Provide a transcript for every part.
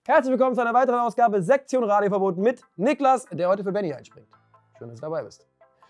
Herzlich willkommen zu einer weiteren Ausgabe Sektion Radioverbot mit Niklas, der heute für Benny einspringt. Schön, dass du dabei bist.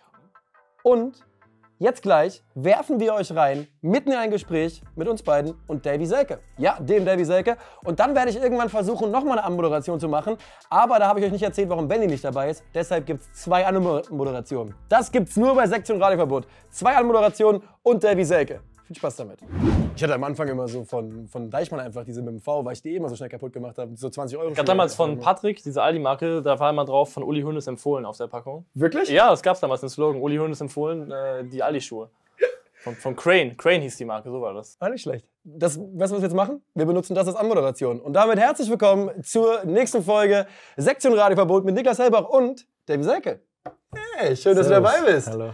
Und jetzt gleich werfen wir euch rein, mitten in ein Gespräch mit uns beiden und Davy Selke. Ja, dem Davy Selke. Und dann werde ich irgendwann versuchen, nochmal eine Anmoderation zu machen. Aber da habe ich euch nicht erzählt, warum Benny nicht dabei ist. Deshalb gibt es 2 Anmoderationen. Das gibt es nur bei Sektion Radioverbot. 2 Anmoderationen und Davy Selke. Viel Spaß damit. Ich hatte am Anfang immer so von Deichmann einfach diese mit dem V, weil ich die immer so schnell kaputt gemacht habe. So 20 Euro. Ich hatte damals von Patrick, diese Aldi-Marke, da war immer drauf, von Uli Hoeneß empfohlen auf der Packung. Wirklich? Ja, das gab es damals, den Slogan. Uli Hoeneß empfohlen, die Aldi-Schuhe. Von Crane. Crane hieß die Marke, so war das. Nicht schlecht. Weißt du, was wir jetzt machen? Wir benutzen das als Anmoderation. Und damit herzlich willkommen zur nächsten Folge Sektion Radioverbot mit Niklas Hellbach und Davy Selke. Hey, schön, dass du dabei bist. Hallo.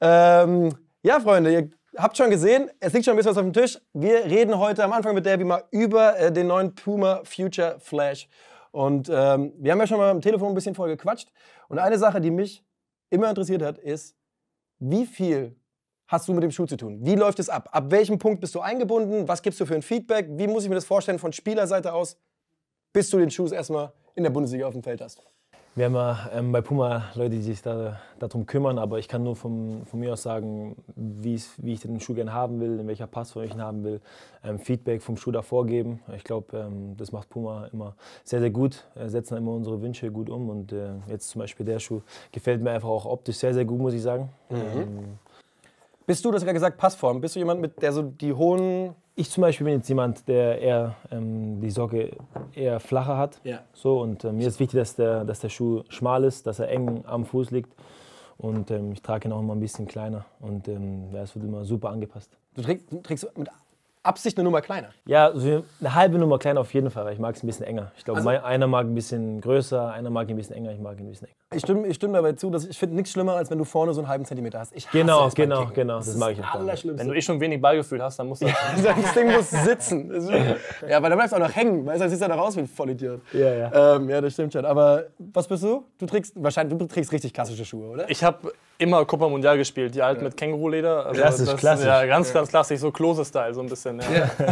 Ja, Freunde, ihr habt schon gesehen, es liegt schon ein bisschen was auf dem Tisch. Wir reden heute am Anfang mit Davy mal über den neuen Puma Future Flash. Und wir haben ja schon mal am Telefon ein bisschen vorher gequatscht. Und eine Sache, die mich immer interessiert hat, ist, wie viel hast du mit dem Schuh zu tun? Wie läuft es ab? Ab welchem Punkt bist du eingebunden? Was gibst du für ein Feedback? Wie muss ich mir das vorstellen von Spielerseite aus, bis du den Schuh erstmal in der Bundesliga auf dem Feld hast? Wir haben ja bei Puma Leute, die sich darum kümmern, aber ich kann nur von mir aus sagen, wie ich den Schuh gerne haben will, in welcher Passform ich ihn haben will, Feedback vom Schuh davor geben. Ich glaube, das macht Puma immer sehr, sehr gut, setzen immer unsere Wünsche gut um und jetzt zum Beispiel der Schuh gefällt mir einfach auch optisch sehr, sehr gut, muss ich sagen. Bist du, das gerade gesagt, Passform? Bist du jemand, der so die hohen... Ich zum Beispiel bin jetzt jemand, der eher die Socke eher flacher hat. Ja. So, und mir ist wichtig, dass der Schuh schmal ist, dass er eng am Fuß liegt. Und ich trage ihn auch immer ein bisschen kleiner. Und es wird immer super angepasst. Du trägst mit Absicht eine Nummer kleiner? Ja, so eine halbe Nummer kleiner auf jeden Fall, weil ich mag es ein bisschen enger. Ich glaube, einer mag ein bisschen größer, einer mag ein bisschen enger, ich mag ein bisschen enger. Ich stimme dabei zu, dass ich finde nichts schlimmer, als wenn du vorne so einen halben Zentimeter hast. Ich hasse Genau, es beim genau, Kicken. genau. Das mag ich auch. Allerschlimmste. Wenn du schon wenig Ballgefühl hast, dann musst du... Das Ding muss sitzen. Ja, weil dann bleibst du auch noch hängen. Weißt du, dann siehst du ja noch aus wie ein Vollidiot. Ja. Ja, das stimmt schon. Aber was bist du? Du trägst richtig klassische Schuhe, oder? Ich habe immer Copa Mundial gespielt, die alten mit Känguruleder. Also Klassisch. Ja, ganz klassisch, so Klose-Style so ein bisschen.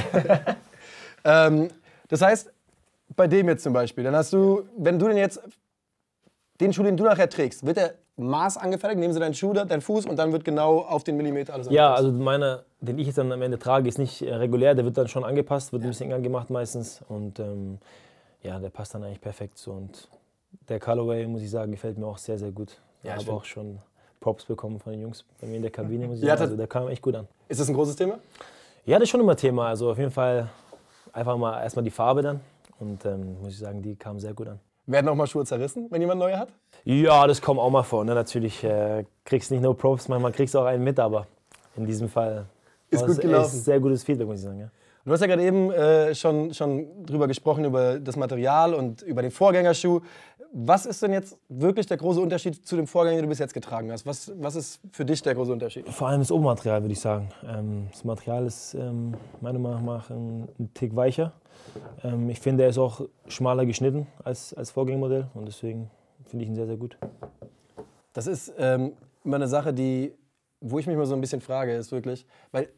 Ja. Das heißt, bei dem jetzt zum Beispiel, dann hast du, wenn du den Schuh, den du nachher trägst, wird der Maß angefertigt, nehmen sie deinen Fuß und dann wird genau auf den Millimeter alles Ja, angepasst. also den ich jetzt dann am Ende trage, ist nicht regulär, der wird dann schon angepasst, wird ein bisschen enger gemacht meistens und ja, der passt dann eigentlich perfekt so und der Colorway, muss ich sagen, gefällt mir auch sehr, sehr gut. Ich habe auch schon Props bekommen von den Jungs bei mir in der Kabine, muss ich sagen, also der kam echt gut an. Ist das ein großes Thema? Ja, das ist schon immer Thema, also auf jeden Fall einfach mal erstmal die Farbe dann und muss ich sagen, die kam sehr gut an. Werden auch mal Schuhe zerrissen, wenn jemand neue hat? Ja, das kommt auch mal vor. Ne? Natürlich kriegst du nicht nur Props, manchmal kriegst du auch einen mit, aber in diesem Fall ist gut gelaufen. Ist sehr gutes Feedback, muss ich sagen. Ja. Du hast ja gerade eben schon drüber gesprochen, über das Material und über den Vorgängerschuh. Was ist denn jetzt wirklich der große Unterschied zu dem Vorgänger, den du bis jetzt getragen hast? Was ist für dich der große Unterschied? Vor allem das Obermaterial, würde ich sagen. Das Material ist meiner Meinung nach ein Tick weicher. Ich finde, er ist auch schmaler geschnitten als Vorgängermodell und deswegen finde ich ihn sehr, sehr gut. Das ist immer eine Sache, wo ich mich mal so ein bisschen frage, ist wirklich, weil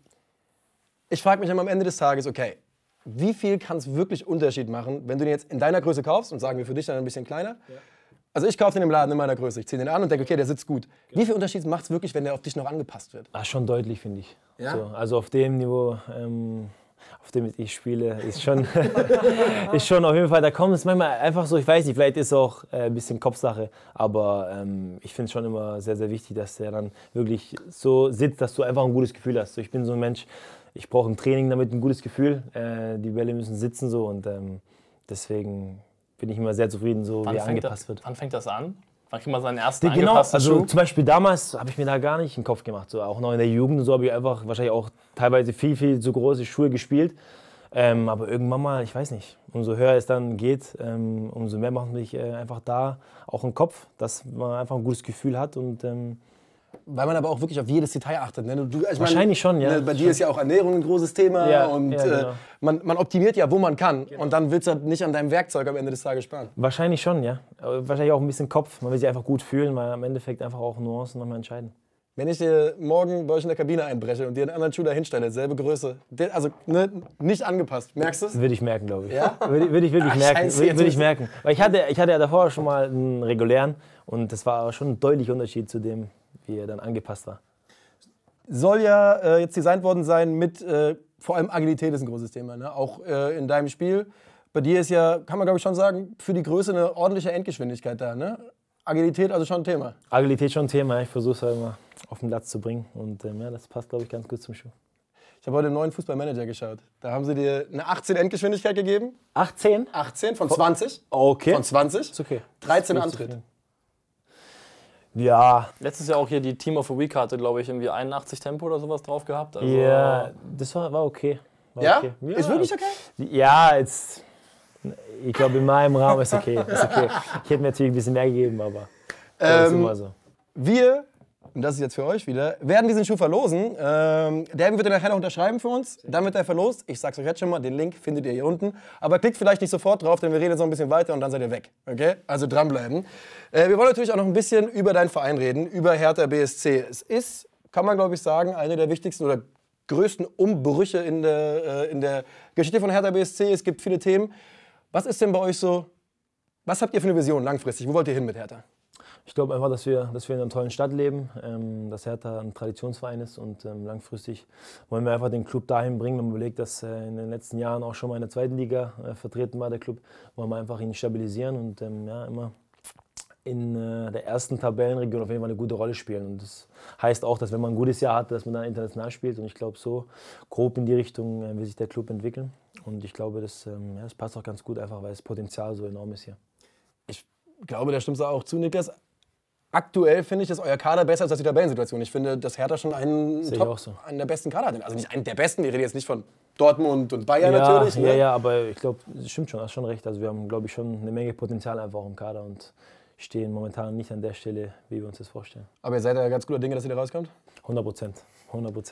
ich frage mich immer am Ende des Tages, okay, wie viel kann es wirklich Unterschied machen, wenn du den jetzt in deiner Größe kaufst und sagen wir für dich dann ein bisschen kleiner? Ja. Also ich kaufe den im Laden in meiner Größe, ich ziehe den an und denke, okay, der sitzt gut. Genau. Wie viel Unterschied macht es wirklich, wenn der auf dich noch angepasst wird? Ach, schon deutlich, finde ich. Ja? So, also auf dem Niveau, auf dem ich spiele, ist schon, ist schon auf jeden Fall, da kommt es manchmal einfach so, ich weiß nicht, vielleicht ist es auch ein bisschen Kopfsache, aber ich finde es schon immer sehr, sehr wichtig, dass der dann wirklich so sitzt, dass du einfach ein gutes Gefühl hast. So, ich bin so ein Mensch, ich brauche im Training damit ein gutes Gefühl, die Bälle müssen sitzen so und deswegen bin ich immer sehr zufrieden, so wie er angepasst wird. Wann fängt das an? Wann kriegt man seinen ersten Genau, angepassten Schuh? also zum Beispiel damals habe ich mir da gar nicht den Kopf gemacht. So, auch noch in der Jugend und so habe ich einfach wahrscheinlich auch teilweise viel, viel zu große Schuhe gespielt. Aber irgendwann mal, ich weiß nicht, umso höher es dann geht, umso mehr macht mich einfach da auch im Kopf, dass man einfach ein gutes Gefühl hat und weil man aber auch wirklich auf jedes Detail achtet. Ne? Wahrscheinlich schon, ja. Bei dir ist ja auch Ernährung ein großes Thema. Ja, und ja, genau. man optimiert ja, wo man kann. Genau. Und dann willst du halt nicht an deinem Werkzeug am Ende des Tages sparen. Wahrscheinlich schon, ja. Wahrscheinlich auch ein bisschen Kopf. Man will sich einfach gut fühlen, weil am Endeffekt einfach auch Nuancen nochmal entscheiden. Wenn ich dir morgen bei euch in der Kabine einbreche und dir einen anderen Schuh da hinstelle, selbe Größe, also ne, nicht angepasst, merkst du es? Würde ich merken, glaube ich. Ja? Würde ich wirklich merken. Scheiße, Würde ich merken. Weil ich hatte ja davor schon mal einen regulären und das war schon ein deutlicher Unterschied zu dem, wie er dann angepasst war. Soll ja jetzt designt worden sein mit, vor allem Agilität ist ein großes Thema, ne? Auch in deinem Spiel. Bei dir ist ja, kann man glaube ich schon sagen, für die Größe eine ordentliche Endgeschwindigkeit da, ne? Agilität also schon ein Thema. Agilität schon ein Thema, ich versuche es halt immer auf den Platz zu bringen und ja, das passt glaube ich ganz gut zum Schuh. Ich habe heute einen neuen Fußballmanager geschaut. Da haben sie dir eine 18 Endgeschwindigkeit gegeben. 18? 18 von 20. Okay. Von 20. Ist okay. 13 Nicht Antritt. zu viel. Ja, Letztes Jahr auch hier die Team of the Week hatte, glaube ich, irgendwie 81 Tempo oder sowas drauf gehabt. Also, ja, das war okay. War Ja? okay. Ist wirklich okay? Ja, jetzt, ich glaube in meinem Rahmen ist okay. Ist okay. Ich hätte mir natürlich ein bisschen mehr gegeben, aber das ist immer so. Wir, und das ist jetzt für euch wieder, werden diesen Schuh verlosen. Der wird ihr nachher noch unterschreiben für uns. Dann wird er verlost. Ich sag's euch jetzt schon mal, den Link findet ihr hier unten. Aber klickt vielleicht nicht sofort drauf, denn wir reden jetzt noch ein bisschen weiter und dann seid ihr weg. Okay? Also dranbleiben. Wir wollen natürlich auch noch ein bisschen über deinen Verein reden, über Hertha BSC. Es ist, kann man glaube ich sagen, eine der wichtigsten oder größten Umbrüche in der Geschichte von Hertha BSC. Es gibt viele Themen. Was ist denn bei euch so, was habt ihr für eine Vision langfristig? Wo wollt ihr hin mit Hertha? Ich glaube einfach, dass wir in einer tollen Stadt leben, dass Hertha ein Traditionsverein ist und langfristig wollen wir einfach den Club dahin bringen. Wenn man überlegt, dass in den letzten Jahren auch schon mal in der zweiten Liga vertreten war, der Club, wollen wir einfach ihn stabilisieren und ja, immer in der ersten Tabellenregion auf jeden Fall eine gute Rolle spielen. Und das heißt auch, dass wenn man ein gutes Jahr hat, dass man dann international spielt. Und ich glaube, so grob in die Richtung will sich der Club entwickeln. Und ich glaube, das passt auch ganz gut, einfach weil das Potenzial so enorm ist hier. Ich glaube, da stimmt es auch zu, Niklas. Aktuell finde ich, dass euer Kader besser ist als die Tabellensituation. Ich finde, dass Hertha schon einen der besten Kader hat. Also nicht einen der besten, wir reden jetzt nicht von Dortmund und Bayern natürlich. Ne? Ja, aber ich glaube, das stimmt schon, hast schon recht. Also wir haben, glaube ich, schon eine Menge Potenzial einfach auch im Kader und stehen momentan nicht an der Stelle, wie wir uns das vorstellen. Aber ihr seid ja ganz guter Dinge, dass ihr da rauskommt? 100%. 100%.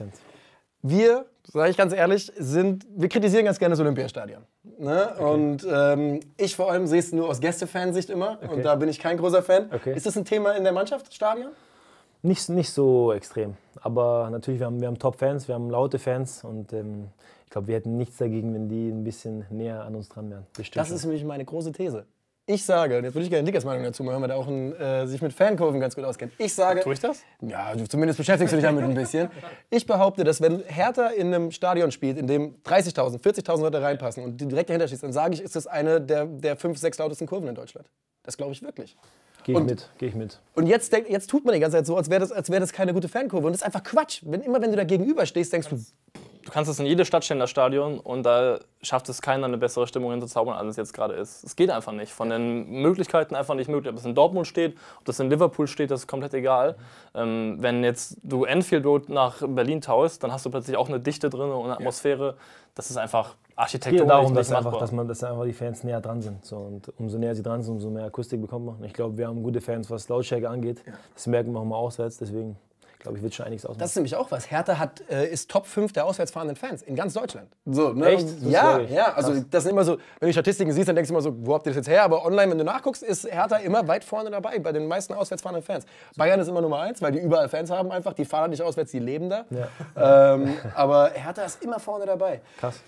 Wir, sage ich ganz ehrlich, wir kritisieren ganz gerne das Olympiastadion. Ne? Okay. Und ich vor allem sehe es nur aus Gästefansicht immer. Okay. Und da bin ich kein großer Fan. Okay. Ist das ein Thema in der Mannschaft, Stadion? Nicht so extrem. Aber natürlich, wir haben Top-Fans, wir haben laute Fans. Und ich glaube, wir hätten nichts dagegen, wenn die ein bisschen näher an uns dran wären. Das ist nämlich meine große These. Ich sage, und jetzt würde ich gerne Niklas Meinung dazu machen, weil der auch sich mit Fankurven ganz gut auskennt. Ich sage, tue ich das? Ja, zumindest beschäftigst du dich damit ein bisschen. Ich behaupte, dass wenn Hertha in einem Stadion spielt, in dem 30.000, 40.000 Leute reinpassen und direkt dahinter schießt, dann sage ich, ist das eine der 5, 6 lautesten Kurven in Deutschland. Das glaube ich wirklich. Gehe ich mit. Und jetzt tut man die ganze Zeit so, als wäre das keine gute Fankurve. Und das ist einfach Quatsch. Immer wenn du da gegenüber stehst, denkst du... Du kannst es in jede Stadt stellen, das Stadion, und da schafft es keiner, eine bessere Stimmung hinzuzaubern, als es jetzt gerade ist. Es geht einfach nicht. Von den Möglichkeiten einfach nicht möglich. Ob es in Dortmund steht, ob das in Liverpool steht, das ist komplett egal. Wenn jetzt du Anfield Road nach Berlin taust, dann hast du plötzlich auch eine Dichte drin und eine Atmosphäre. Das ist einfach architektonisch. Es geht darum, dass einfach die Fans näher dran sind. So, und umso näher sie dran sind, umso mehr Akustik bekommt man. Ich glaube, wir haben gute Fans, was Lautstärke angeht. Das merken wir auch mal auswärts, deswegen... Ich glaube, ich will schon einiges ausmachen. Das ist nämlich auch was. Hertha ist Top 5 der auswärts fahrenden Fans in ganz Deutschland. So, ne? Echt? Ja. Also das sind immer so, wenn du Statistiken siehst, dann denkst du immer so, wo habt ihr das jetzt her? Aber online, wenn du nachguckst, ist Hertha immer weit vorne dabei, bei den meisten auswärts fahrenden Fans. Bayern ist immer Nummer 1, weil die überall Fans haben einfach. Die fahren nicht auswärts, die leben da. Ja. Aber Hertha ist immer vorne dabei. Krass.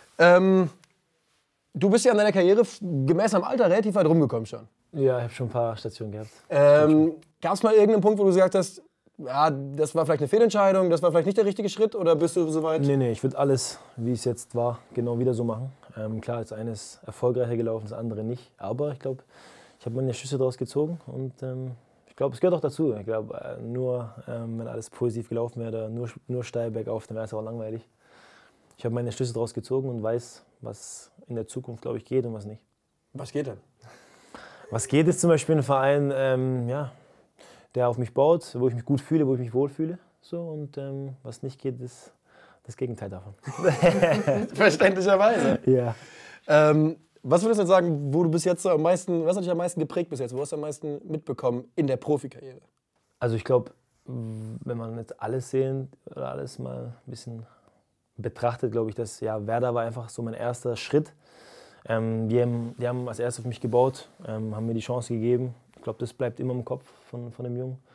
Du bist ja in deiner Karriere gemäß am Alter relativ weit rumgekommen schon. Ja, ich habe schon ein paar Stationen gehabt. Gab es mal irgendeinen Punkt, wo du gesagt hast, ja, das war vielleicht eine Fehlentscheidung, das war vielleicht nicht der richtige Schritt, oder bist du soweit? Nee, ich würde alles, wie es jetzt war, genau wieder so machen. Klar, das eine ist erfolgreicher gelaufen, das andere nicht. Aber ich glaube, ich habe meine Schlüsse daraus gezogen und ich glaube, es gehört auch dazu. Ich glaube, nur wenn alles positiv gelaufen wäre, nur steil bergauf, dann wäre es auch langweilig. Ich habe meine Schlüsse daraus gezogen und weiß, was in der Zukunft, glaube ich, geht und was nicht. Was geht denn? Was geht, ist zum Beispiel ein Verein, der auf mich baut, wo ich mich gut fühle, wo ich mich wohlfühle. So, und was nicht geht, ist das Gegenteil davon. Verständlicherweise. Ja. Was würdest du sagen, wo du bis jetzt am meisten, was hat dich am meisten geprägt bis jetzt? Wo hast du am meisten mitbekommen in der Profikarriere? Also ich glaube, wenn man jetzt alles sehen oder alles mal ein bisschen betrachtet, glaube ich, dass Werder war einfach so mein erster Schritt. Die haben als erstes auf mich gebaut, haben mir die Chance gegeben. Ich glaube, das bleibt immer im Kopf von dem Jungen.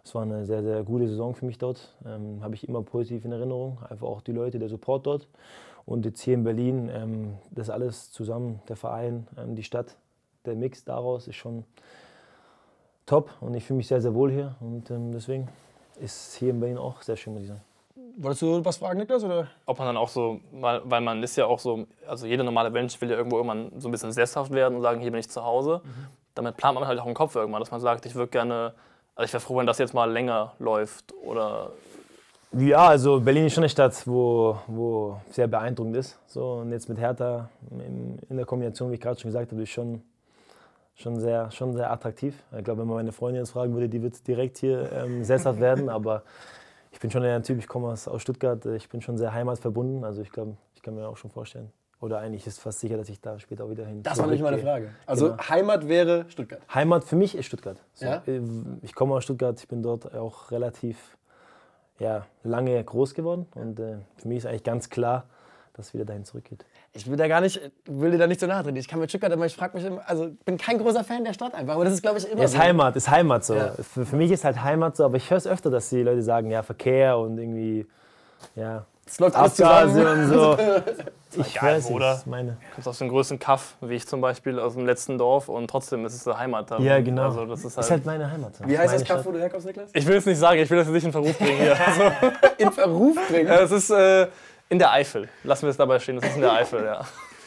Es war eine sehr, sehr gute Saison für mich dort. Habe ich immer positiv in Erinnerung. Einfach auch die Leute, der Support dort. Und jetzt hier in Berlin, das alles zusammen, der Verein, die Stadt, der Mix daraus ist schon top. Und ich fühle mich sehr, sehr wohl hier. Und deswegen ist hier in Berlin auch sehr schön, muss ich sagen. Wolltest du was fragen, Niklas? Oder? Ob man dann auch so, weil man ist ja auch so, also jeder normale Mensch will ja irgendwo irgendwann so ein bisschen sesshaft werden und sagen, hier bin ich zu Hause. Damit plant man halt auch im Kopf irgendwann, dass man sagt, ich würde gerne, also ich wäre froh, wenn das jetzt mal länger läuft oder... Ja, also Berlin ist schon eine Stadt, wo sehr beeindruckend ist. So, und jetzt mit Hertha in der Kombination, wie ich gerade schon gesagt habe, ist schon sehr attraktiv. Ich glaube, wenn man meine Freundin jetzt fragen würde, die wird direkt hier sesshaft werden. Aber ich bin schon ein Typ, ich komme aus Stuttgart, ich bin schon sehr heimatverbunden. Also ich glaube, ich kann mir auch schon vorstellen. Oder eigentlich ist fast sicher, dass ich da später auch wieder hin. Das war nämlich meine Frage. Also genau. Heimat wäre Stuttgart. Heimat für mich ist Stuttgart. So, ja? Ich komme aus Stuttgart, ich bin dort auch relativ lange groß geworden. Und für mich ist eigentlich ganz klar, dass es wieder dahin zurückgeht. Ich will dir da nicht so nahe treten. Ich kann mit Stuttgart, aber ich frage mich immer, also bin kein großer Fan der Stadt einfach, aber das ist, glaube ich, immer ist so. Ist Heimat so. Ja. Für mich ist halt Heimat so, aber ich höre es öfter, dass die Leute sagen, ja, Verkehr und irgendwie, ja, es läuft alles Abgase zusammen. und so. Ich Geil, weiß oder? nicht, meine. Du kommst aus dem größten Kaff, wie ich zum Beispiel, aus dem letzten Dorf und trotzdem ist es eine Heimat da. Ja, genau. Also das ist halt meine Heimat. Wie heißt meine das Kaff, Stadt. wo du herkommst, Niklas? Ich will es nicht sagen, ich will das nicht in Verruf bringen hier. Also, In Verruf bringen? es ist in der Eifel. Lassen wir es dabei stehen, das ist in der Eifel, ja.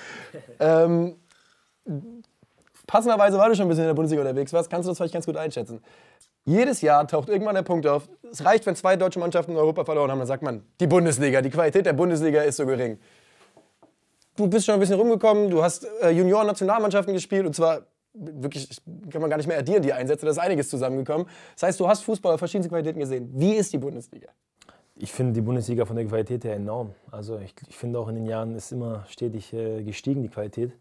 Passenderweise, weil du schon ein bisschen in der Bundesliga unterwegs warst, kannst du das vielleicht ganz gut einschätzen. Jedes Jahr taucht irgendwann der Punkt auf, es reicht, wenn 2 deutsche Mannschaften in Europa verloren haben, dann sagt man, die Bundesliga, die Qualität der Bundesliga ist so gering. Du bist schon ein bisschen rumgekommen, du hast Junioren-Nationalmannschaften gespielt und zwar wirklich, kann man gar nicht mehr addieren, die Einsätze, da ist einiges zusammengekommen. Das heißt, du hast Fußball auf verschiedenste Qualitäten gesehen. Wie ist die Bundesliga? Ich finde die Bundesliga von der Qualität her enorm. Also ich finde auch in den Jahren ist immer stetig gestiegen, die Qualität.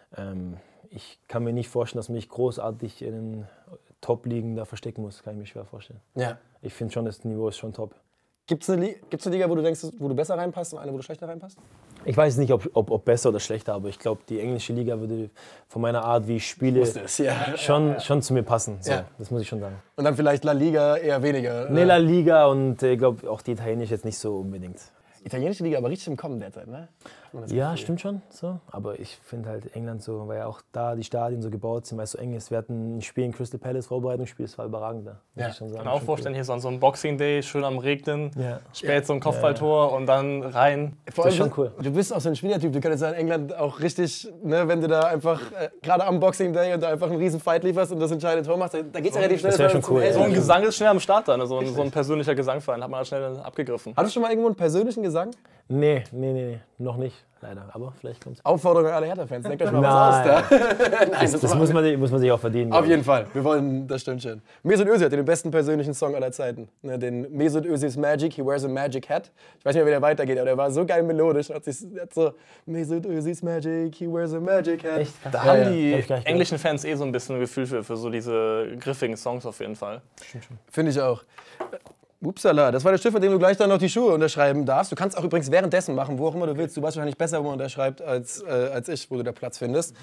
Ich kann mir nicht vorstellen, dass man mich großartig in den Top-Ligen da verstecken muss. Kann ich mir schwer vorstellen. Ja. Ich finde schon, das Niveau ist schon top. Gibt's eine Liga, wo du denkst, wo du besser reinpasst und eine, wo du schlechter reinpasst? Ich weiß nicht, ob besser oder schlechter, aber ich glaube, die englische Liga würde von meiner Art, wie ich spiele, schon zu mir passen. So, ja. Das muss ich schon sagen. Und dann vielleicht La Liga eher weniger? Nee, La Liga und ich glaube auch die italienische jetzt nicht so unbedingt. Italienische Liga aber richtig im Kommen derzeit, ne? Ja, stimmt schon. So. Aber ich finde halt England so, weil ja auch da die Stadien so gebaut sind, weil es so eng ist. Wir hatten ein Spiel in Crystal Palace, Vorbereitungsspiel, das war überragend da. Ja. Ich schon sagen. Ich kann auch vorstellen, hier so ein Boxing Day, schön am Regnen, Ja. spät so ein Kopfballtor und dann rein. Vor allem, Das ist schon cool. Du bist auch so ein Spielertyp, du könntest in England auch richtig, ne, wenn du da einfach, gerade am Boxing Day und da einfach einen riesen Fight lieferst und das entscheidende Tor machst, da geht's ja relativ schnell. Das wäre schon cool. So ein Gesang ist schnell am Start da, ne? So ein persönlicher Gesangverein, hat man halt schnell abgegriffen. Hattest du schon mal irgendwo einen persönlichen Gesang? Nee, noch nicht, leider. Aber vielleicht kommt's. Aufforderung an alle Hertha-Fans, denkt euch mal was aus da. Nein, Das muss man sich auch verdienen. Auf jeden Fall, wir wollen, das stimmt schon. Mesut Özil hat den besten persönlichen Song aller Zeiten. Ne, den Mesut Özil's Magic, He Wears a Magic Hat. Ich weiß nicht mehr, wie der weitergeht, aber der war so geil melodisch. Hat so, Mesut Özil's Magic, He Wears a Magic Hat. Echt? Da haben die Hab ich gar nicht englischen Fans so ein bisschen ein Gefühl für so diese griffigen Songs auf jeden Fall. Finde ich auch. Upsala, das war der Stift, mit dem du gleich dann noch die Schuhe unterschreiben darfst. Du kannst auch übrigens währenddessen machen, wo auch immer du willst. Du weißt wahrscheinlich besser, wo man unterschreibt, als ich, wo du da Platz findest.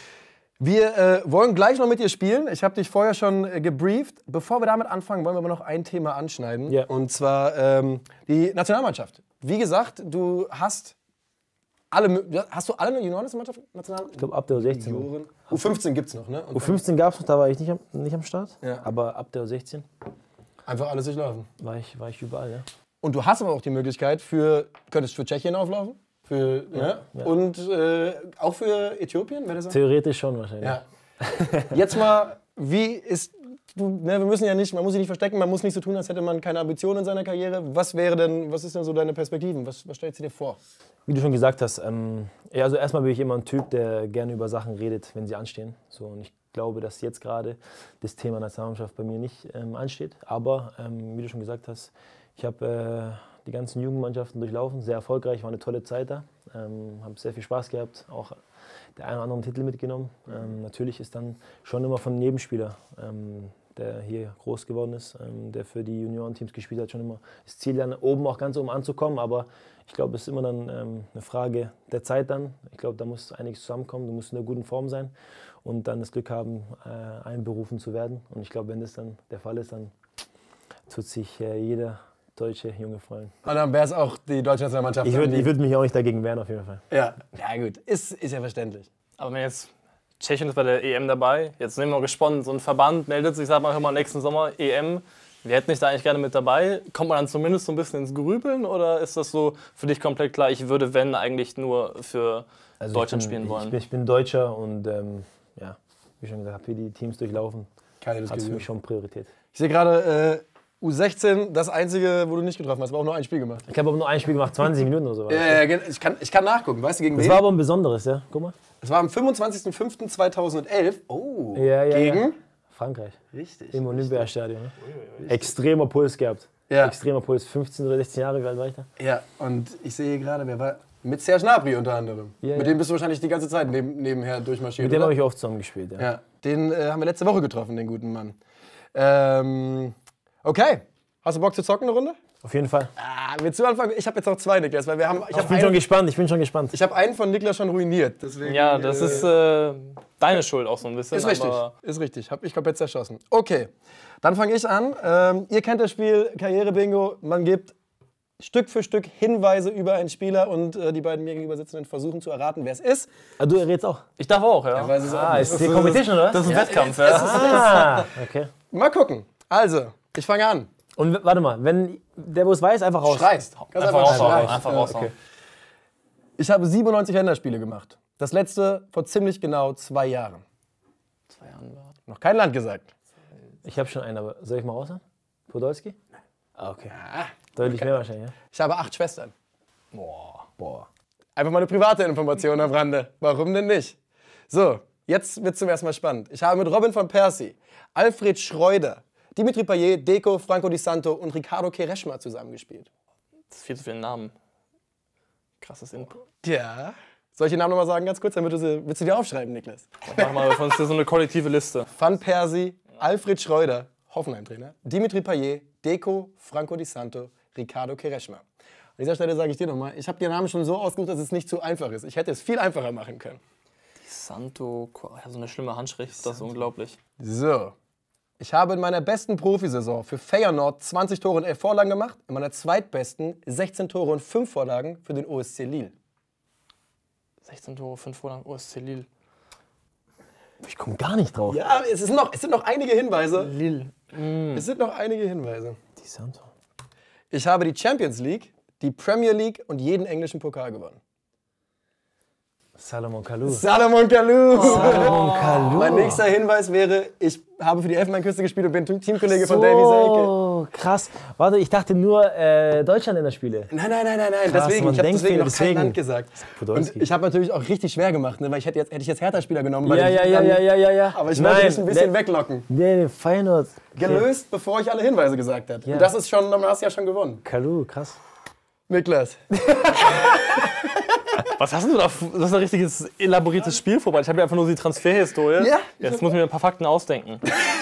Wir wollen gleich noch mit dir spielen. Ich habe dich vorher schon gebrieft. Bevor wir damit anfangen, wollen wir aber noch ein Thema anschneiden. Ja. Und zwar die Nationalmannschaft. Wie gesagt, du hast alle Junioren-Nationalmannschaften? Ich glaube, ab der U16. U15 gibt es noch, ne? Und U15 gab es noch, da war ich nicht am Start. Ja. Aber ab der U16 einfach alles durchlaufen. war ich überall, ja. Und du hast aber auch die Möglichkeit, könntest für Tschechien auflaufen. Ja. Und auch für Äthiopien, wäre das so? Theoretisch schon wahrscheinlich. Ja. Jetzt mal, wir müssen ja nicht, man muss sich nicht verstecken, man muss nicht so tun, als hätte man keine Ambitionen in seiner Karriere. Was ist denn so deine Perspektiven? Was stellst du dir vor? Wie du schon gesagt hast, also erstmal bin ich immer ein Typ, der gerne über Sachen redet, wenn sie anstehen. So, und ich glaube, dass jetzt gerade das Thema Nationalmannschaft bei mir nicht ansteht. Aber wie du schon gesagt hast, ich habe die ganzen Jugendmannschaften durchlaufen, sehr erfolgreich, war eine tolle Zeit da. Habe sehr viel Spaß gehabt, auch der einen oder anderen Titel mitgenommen. Natürlich ist dann schon immer von einem Nebenspieler, der hier groß geworden ist, der für die Juniorenteams gespielt hat, schon immer das Ziel, dann oben auch ganz oben anzukommen. Aber ich glaube, es ist immer dann eine Frage der Zeit dann. Ich glaube, da muss einiges zusammenkommen, du musst in einer guten Form sein und dann das Glück haben, einberufen zu werden. Und ich glaube, wenn das dann der Fall ist, dann tut sich jeder deutsche Junge freuen. Und dann wäre es auch die deutsche Nationalmannschaft. Ich würd mich auch nicht dagegen wehren, auf jeden Fall. Ja, gut. Ist ja verständlich. Aber wenn jetzt Tschechien ist bei der EM dabei, jetzt sind wir mal gespannt, so ein Verband meldet sich, sagt mal, hör mal, nächsten Sommer EM, wir hätten dich da eigentlich gerne mit dabei. Kommt man dann zumindest so ein bisschen ins Grübeln oder ist das so für dich komplett klar, ich würde, wenn, eigentlich nur für Deutschland spielen wollen? Ich bin Deutscher und ja, wie schon gesagt, habe hier die Teams durchlaufen. Keine Hat für Diskussion. mich schon Priorität. Ich sehe gerade U16, das einzige, wo du nicht getroffen hast, aber auch nur ein Spiel gemacht. Ich habe aber nur ein Spiel gemacht, 20 Minuten oder so. Ich kann nachgucken. Weißt du, gegen Das wen? war aber ein besonderes, ja? Guck mal. Das war am 25.05.2011. Oh, Ja, gegen? Frankreich. Richtig. Im Olympiastadion. Ne? Extremer Puls gehabt. Ja. Extremer Puls. 15 oder 16 Jahre, wie alt war ich da? Ja, und ich sehe gerade, wer war... Mit Serge Gnabry unter anderem. Ja, Mit dem bist du wahrscheinlich die ganze Zeit nebenher durchmarschiert, Mit dem oder? habe ich oft zusammen gespielt, ja. Ja, den haben wir letzte Woche getroffen, den guten Mann. Okay, hast du Bock zu zocken eine Runde? Auf jeden Fall. Willst du anfangen? Ich habe jetzt noch zwei, Niklas, weil Ich bin schon gespannt. Ich habe einen von Niklas schon ruiniert. Deswegen, Ja, das ist deine Schuld auch so ein bisschen. ist richtig. Aber Ist richtig. Habe ich komplett zerschossen. Okay, dann fange ich an. Ihr kennt das Spiel Karriere-Bingo. Man gibt Stück für Stück Hinweise über einen Spieler und die beiden mir gegenüber sitzenden versuchen zu erraten, wer es ist. Du errätst auch? ich darf auch, ja. Weil es ist auch- Ist die Competition, oder? Das ist ein Wettkampf, ja. Okay. Mal gucken. Also, ich fange an. Und warte mal, wenn der, wo es weiß, einfach raus. Schreist. Ganz Einfach raushauen. schreist. Einfach Ja, raushauen. okay. Ich habe 97 Länderspiele gemacht. Das letzte vor ziemlich genau 2 Jahren. 2 Jahren war. Noch kein Land gesagt. Ich habe schon einen, aber soll ich mal raushauen? Podolski? Okay. Deutlich mehr wahrscheinlich, ja? Ich habe 8 Schwestern. Boah. Einfach mal eine private Information am Rande. Warum denn nicht? So, jetzt wird es zum ersten Mal spannend. Ich habe mit Robin van Persie, Alfred Schreuder, Dimitri Payet, Deco, Franco Di Santo und Ricardo Quaresma zusammengespielt. Das ist viel zu viele Namen. Krasses Input. Ja. Soll ich den Namen nochmal sagen, ganz kurz? Dann willst du dir aufschreiben, Niklas. Mach mal, von uns hier so eine kollektive Liste. Van Persie, Alfred Schreuder, Hoffenheim-Trainer, Dimitri Payet, Deco, Franco Di Santo, Ricardo Quaresma. An dieser Stelle sage ich dir nochmal, ich habe den Namen schon so ausgesucht, dass es nicht zu einfach ist. Ich hätte es viel einfacher machen können. Santo, ja, so eine schlimme Handschrift, das ist unglaublich. So. Ich habe in meiner besten Profisaison für Feyenoord 20 Tore und 11 Vorlagen gemacht, in meiner zweitbesten 16 Tore und 5 Vorlagen für den OSC Lille. 16 Tore, 5 Vorlagen, OSC Lille. Ich komme gar nicht drauf. Ja, es sind noch einige Hinweise. Lille. Es sind noch einige Hinweise. Die Santo. Ich habe die Champions League, die Premier League und jeden englischen Pokal gewonnen. Salomon Kalou. Salomon Kalou! Salomon Kalou. Mein nächster Hinweis wäre, ich habe für die Elfenbeinküste gespielt und bin Teamkollege von Davy Selke. Oh, krass. Warte, ich dachte nur Deutschland in der Spiele. Nein. Krass, Deswegen, man ich habe denkt deswegen viel, noch kein deswegen. Land gesagt. Podolski. Und ich habe natürlich auch richtig schwer gemacht, ne, weil hätte ich jetzt Hertha-Spieler genommen. weil Ja, ich ja, dann- ja. Aber ich wollte dich ein bisschen weglocken. Nee, Feyenoord. Gelöst, bevor ich alle Hinweise gesagt habe. Ja. Und das ist schon, dann hast du ja schon gewonnen. Kalou, krass. Niklas. Was hast du da? Das ist ein richtiges elaboriertes Spiel vorbei. Ich habe ja einfach nur die Transferhistorie. Ja. Jetzt muss ich mir ein paar Fakten ausdenken.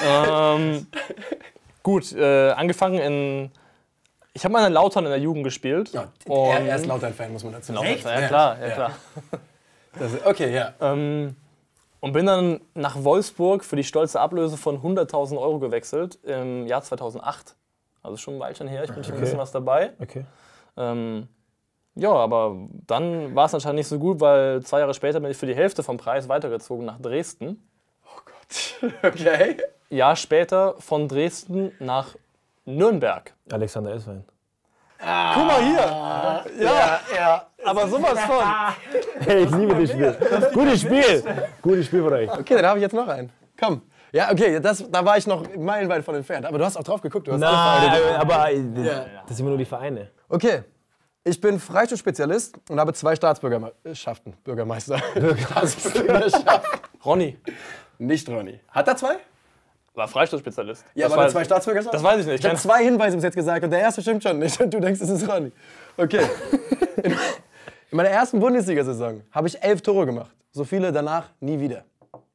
Gut, angefangen in. Ich habe mal in Lautern in der Jugend gespielt. Ja, Und- er ist Lautern-Fan, muss man dazu sagen. Ja, klar, ja, klar. Okay, ja. Und bin dann nach Wolfsburg für die stolze Ablöse von 100.000 Euro gewechselt im Jahr 2008. Also schon ein Weilchen her, ich bin schon ein bisschen was dabei. Okay. Ja, aber dann war es anscheinend nicht so gut, weil 2 Jahre später bin ich für die Hälfte vom Preis weitergezogen nach Dresden. Oh Gott. Okay. Jahr später von Dresden nach Nürnberg. Alexander Esswein. Guck mal hier! Ja. Aber sowas von! Hey, ich liebe das Spiel. Gutes Spiel. Gutes Spiel von euch. Okay, dann habe ich jetzt noch einen. Komm. Ja, okay, da war ich noch meilenweit von entfernt. Aber du hast auch drauf geguckt. Du hast alle Vereine. Nein, aber das sind immer nur die Vereine. Okay. Ich bin Freistoßspezialist und habe 2 Staatsbürgerschaften. Bürgermeister. Staatsbürgerschaften. Ronny Nicht Ronny. Hat er 2? war Freistoßspezialist. Ja, das aber war 2 Staatsbürgerschaften? Das weiß ich nicht. Ich habe 2 Hinweise bis jetzt gesagt und der erste stimmt schon nicht. Und du denkst, es ist Ronny. Okay. In meiner ersten Bundesliga-Saison habe ich 11 Tore gemacht. So viele danach nie wieder.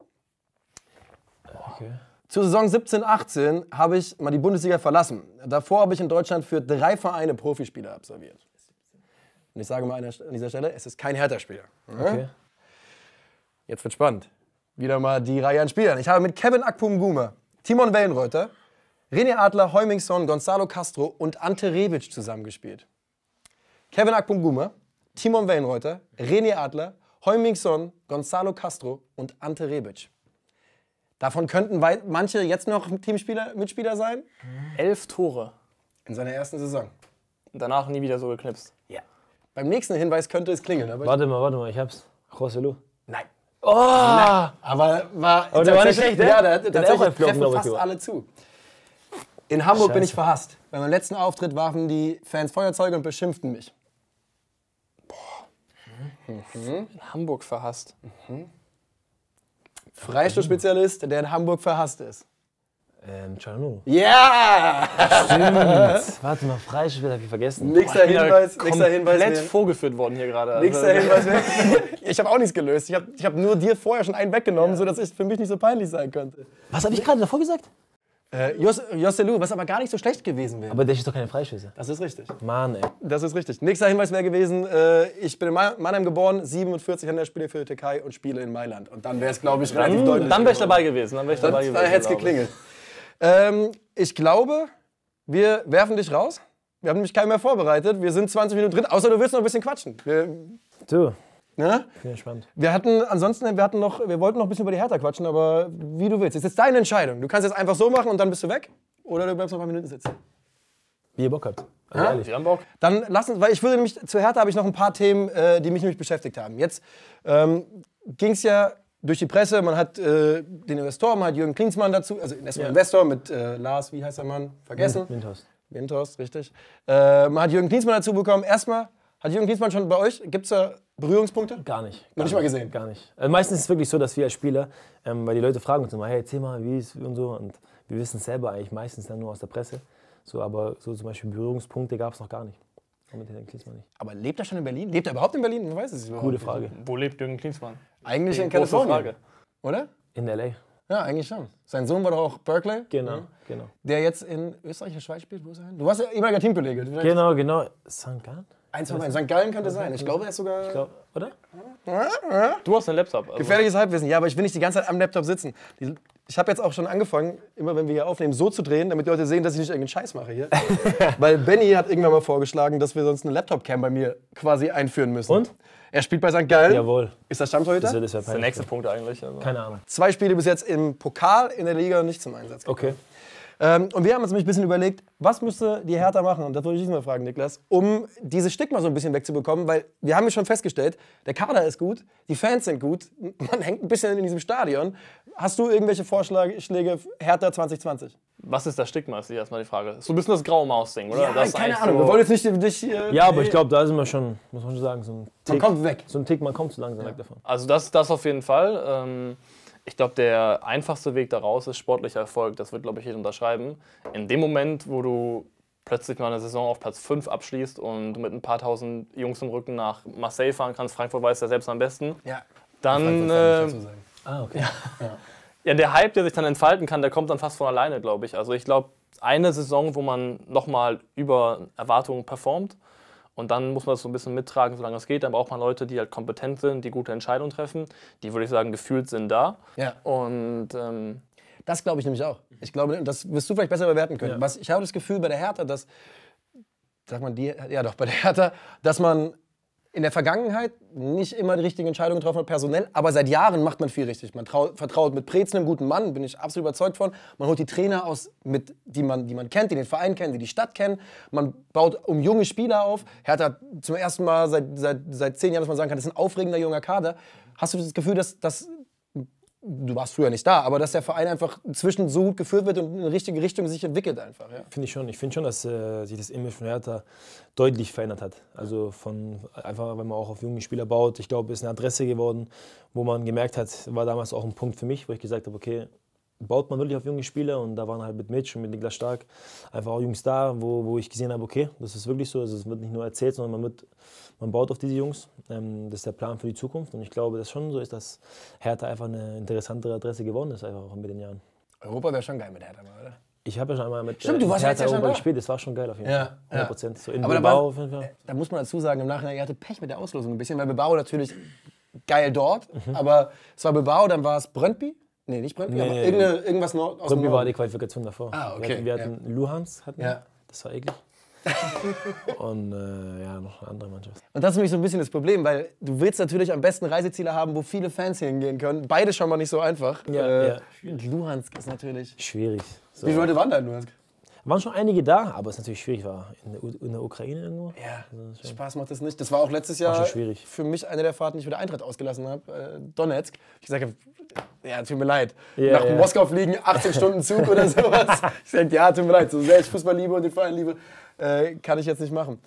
Okay. Zur Saison 17/18 habe ich mal die Bundesliga verlassen. Davor habe ich in Deutschland für 3 Vereine Profispiele absolviert. Und ich sage mal an dieser Stelle, es ist kein Hertha-Spieler. Okay. Jetzt wird spannend. Wieder mal die Reihe an Spielern. Ich habe mit Kevin Akpom-Guma, Timon Wellenreuter, René Adler, Heung-min Son, Gonzalo Castro und Ante Rebic zusammengespielt. Kevin Akpom-Guma, Timon Wellenreuter, René Adler, Heung-min Son, Gonzalo Castro und Ante Rebic. Davon könnten manche jetzt noch Mitspieler sein? 11 Tore. In seiner ersten Saison. Und danach nie wieder so geknipst. Ja. Beim nächsten Hinweis könnte es klingeln. Aber Warte mal, ich hab's. José Lu. Nein. Oh! Nein. Aber der war nicht schlecht, ja, der tatsächlich treffen fast alle zu. In Hamburg bin ich verhasst. Bei meinem letzten Auftritt warfen die Fans Feuerzeuge und beschimpften mich. In Hamburg verhasst. Freistoßspezialist, der in Hamburg verhasst ist. Çalhanoğlu. Ja! Stimmt. Warte mal, Freistoß hab ich vergessen. Nächster Hinweis Komplett mehr. vorgeführt worden hier gerade. Nächster Hinweis mehr. Ich habe auch nichts gelöst. Ich hab nur dir vorher schon einen weggenommen, sodass es für mich nicht so peinlich sein könnte. Was habe ich gerade davor gesagt? José Lu, was aber gar nicht so schlecht gewesen wäre. Aber der schießt doch keine Freischüsse. Das ist richtig. Mann, ey. Das ist richtig. Nächster Hinweis wäre gewesen, ich bin in Mannheim geboren, 47 Länderspiele für die Türkei und spiele in Mailand. Und dann wäre es, glaube ich, relativ deutlich. Dann wäre ich dabei gewesen. Dann hätte es geklingelt. Ich glaube, wir werfen dich raus. Wir haben nämlich keinen mehr vorbereitet. Wir sind 20 Minuten drin, außer du willst noch ein bisschen quatschen. Du, Ne? bin gespannt. Wir wollten noch ein bisschen über die Hertha quatschen, aber wie du willst. Es ist jetzt deine Entscheidung. Du kannst jetzt einfach so machen und dann bist du weg. Oder du bleibst noch ein paar Minuten sitzen. Wie ihr Bock habt. Also Ja? ehrlich. Wir haben Bock. Dann lass uns, weil ich würde nämlich, zur Hertha habe ich noch ein paar Themen, die mich nämlich beschäftigt haben. Jetzt ging es ja durch die Presse, man hat den Investor, man hat Jürgen Klinsmann dazu, also erstmal Investor mit Lars, wie heißt der Mann? Vergessen? Windhorst, richtig. Man hat Jürgen Klinsmann dazu bekommen. Erstmal, hat Jürgen Klinsmann schon bei euch, gibt es da Berührungspunkte? Gar nicht. Noch nicht mal gesehen? Gar nicht. Also meistens ist es wirklich so, dass wir als Spieler, weil die Leute fragen uns immer, hey, erzähl mal, wie ist und so. Und wir wissen es selber eigentlich meistens dann nur aus der Presse. So, aber so zum Beispiel Berührungspunkte gab es noch gar nicht. Mit Herrn Klinsmann nicht. Aber lebt er schon in Berlin? Lebt er überhaupt in Berlin? Man weiß es überhaupt Gute nicht. Frage. Wo lebt Jürgen Klinsmann? Eigentlich in Große Kalifornien, Frage. oder? In L.A. Ja, eigentlich schon. Sein Sohn war doch auch Berkeley. Genau, Mhm. genau. Der jetzt in Österreich oder Schweiz spielt. Wo ist er hin? Du warst ja ehemaliger Teamkollege. Genau. St. Gallen? Eins von beiden. St. Gallen könnte sein. Ich glaube, er ist sogar... Oder? Du hast einen Laptop. Also Gefährliches Halbwissen. Ja, aber ich will nicht die ganze Zeit am Laptop sitzen. Ich habe jetzt auch schon angefangen, immer wenn wir hier aufnehmen, so zu drehen, damit die Leute sehen, dass ich nicht irgendeinen Scheiß mache hier. Weil Benny hat irgendwann mal vorgeschlagen, dass wir sonst eine Laptop-Cam bei mir quasi einführen müssen. Und? Er spielt bei St. Gallen. Jawohl. Ist das Stammtorhüter? Das wär das ist der peinlich. nächste Punkt eigentlich. Also. Keine Ahnung. 2 Spiele bis jetzt im Pokal, in der Liga nicht zum Einsatz gekommen. Okay. Und wir haben uns nämlich ein bisschen überlegt, was müsste die Hertha machen, und das wollte ich dich mal fragen, Niklas, um dieses Stigma so ein bisschen wegzubekommen, weil wir haben ja schon festgestellt, der Kader ist gut, die Fans sind gut, man hängt ein bisschen in diesem Stadion. Hast du irgendwelche Vorschläge Hertha 2020? Was ist das Stigma, ist erstmal die Frage. So ein bisschen das graue Maus-Ding, oder? Ja, Das ist keine eigentlich Ahnung, so- wir wollen jetzt nicht dich hier... Ja, aber ich glaube, da sind wir schon, muss man schon sagen, so ein Tick. Man kommt weg. So ein Tick, man kommt zu langsam weg davon. Also das auf jeden Fall. Ich glaube, der einfachste Weg daraus ist sportlicher Erfolg. Das wird, glaube ich, jeder unterschreiben. In dem Moment, wo du plötzlich mal eine Saison auf Platz 5 abschließt und du mit ein paar tausend Jungs im Rücken nach Marseille fahren kannst, Frankfurt weiß ja selbst am besten, Ja. dann... Ah, okay. Ja, der Hype, der sich dann entfalten kann, der kommt dann fast von alleine, glaube ich. Also ich glaube, eine Saison, wo man nochmal über Erwartungen performt und dann muss man das so ein bisschen mittragen, solange es geht. Dann braucht man Leute, die halt kompetent sind, die gute Entscheidungen treffen. Die, würde ich sagen, gefühlt sind da. Ja. Und Das glaube ich nämlich auch. Ich glaube, das wirst du vielleicht besser bewerten können. Ja. Ich habe das Gefühl bei der Hertha, dass, bei der Hertha, dass man in der Vergangenheit nicht immer die richtigen Entscheidungen getroffen hat, personell, aber seit Jahren macht man viel richtig. Man vertraut mit Preetz, einem guten Mann, bin ich absolut überzeugt von. Man holt die Trainer aus, die man kennt, die den Verein kennen, die die Stadt kennen. Man baut um junge Spieler auf. Hertha hat zum ersten Mal seit 10 Jahren, dass man sagen kann, das ist ein aufregender junger Kader. Hast du das Gefühl, dass du warst früher nicht da, aber dass der Verein einfach inzwischen so gut geführt wird und in eine richtige Richtung sich entwickelt einfach? Ja? Finde ich schon. Ich finde schon, dass sich das Image von Hertha deutlich verändert hat. Also einfach, wenn man auch auf junge Spieler baut. Ich glaube, es ist eine Adresse geworden, wo man gemerkt hat, war damals auch ein Punkt für mich, wo ich gesagt habe, okay, baut man wirklich auf junge Spieler, und da waren halt mit Mitch und mit Niklas Stark einfach auch Jungs da, wo ich gesehen habe, okay, das ist wirklich so. Also es wird nicht nur erzählt, sondern man baut auf diese Jungs. Das ist der Plan für die Zukunft, und ich glaube, dass schon so ist, dass Hertha einfach eine interessantere Adresse geworden ist, einfach auch mit den Jahren. Europa wäre schon geil mit Hertha, oder? Ich habe ja schon einmal mit Stimmt, du warst ja Hertha jetzt ja schon Europa da. gespielt, das war schon geil auf jeden Fall. Ja, 100%. So in Aber Bilbao auf jeden Fall. da muss man dazu sagen, im Nachhinein, ihr hattet Pech mit der Auslosung ein bisschen, weil Bilbao natürlich geil dort, aber es war Bilbao, dann war es Brøndby, Nee, nicht Brøndby, Nee, aber nee. irgendwas aus dem Brøndby war Norden. die Qualifikation davor. Ah, okay, Wir hatten Luhans, Ja. das war eklig. Und ja, noch eine andere Mannschaft. Und das ist nämlich so ein bisschen das Problem, weil du willst natürlich am besten Reiseziele haben, wo viele Fans hingehen können. Beide schon mal nicht so einfach. Ja. Und Luhansk ist natürlich... Schwierig. So. Wie viele Leute waren da in Luhansk? Waren schon einige da, aber es ist natürlich schwierig, war in der Ukraine irgendwo. Ja, Also, Spaß macht das nicht. Das war auch letztes Jahr schon schwierig. für mich eine der Fahrten, die ich mit der Eintracht ausgelassen habe. Donetsk. Ich gesagt habe, ja, tut mir leid. Ja, Nach ja. Moskau fliegen, 18 Stunden Zug oder sowas. Ich sage, ja, tut mir leid. So sehr ich Fußball liebe und den Verein liebe, kann ich jetzt nicht machen.